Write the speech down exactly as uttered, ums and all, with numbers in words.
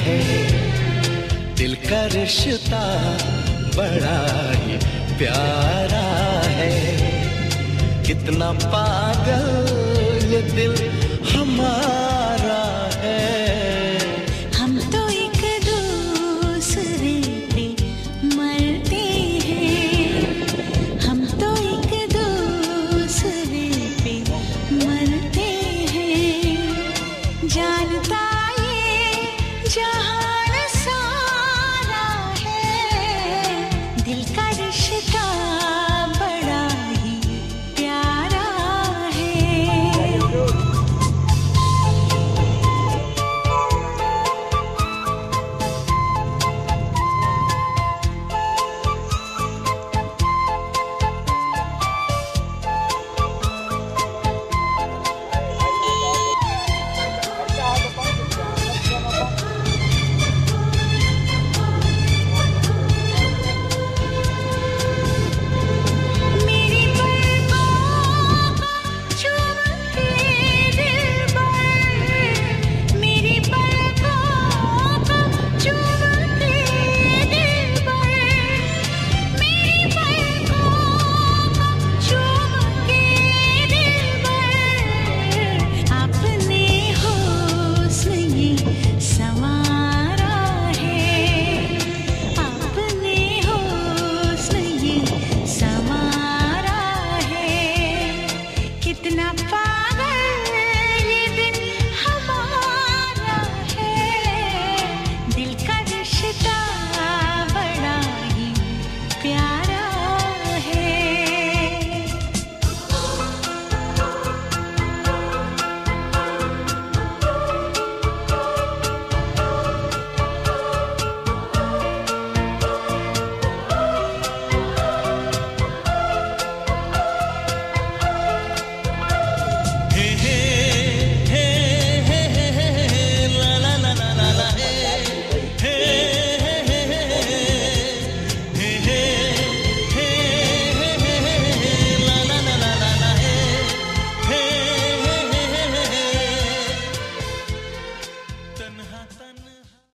है, दिल का रिश्ता बड़ा ही प्यारा है। कितना पागल ये दिल हमारा है। हम तो एक दूसरे पे मरते हैं, हम तो एक दूसरे पे मरते हैं। जानता ये जहान सारा है, दिल का रिश्ता बड़ा ही प्यारा है। कितना पागल ये दिल हमारा है, दिल का रिश्ता बड़ा ही प्यारा है। तन्हा तन